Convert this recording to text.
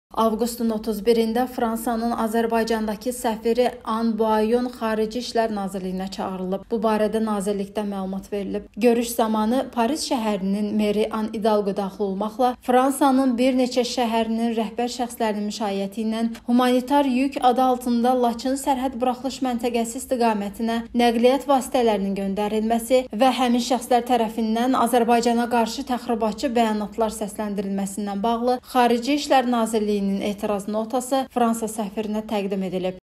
Avqustun 31-də Fransanın Azərbaycandakı səfiri An Buayon Xarici İşlər Nazirliyinə çağırılıb. Bu barədə nazirlikdən məlumat verilib. Görüş zamanı Paris şəhərinin meri An Hidalgo daxil olmaqla Fransanın bir neçə şəhərinin rəhbər şəxslərinin müşayiəti ilə humanitar yük adı altında Laçın sərhəd buraxılış məntəqəsi istiqamətinə nəqliyyat vasitələrinin göndərilməsi və həmin şəxslər tərəfindən Azərbaycana qarşı təxribatçı bəyanatlar səsləndirilməsindən bağlı Xarici İşlər Nazirliyi etiraz notası Fransa səfirinə təqdim edilib.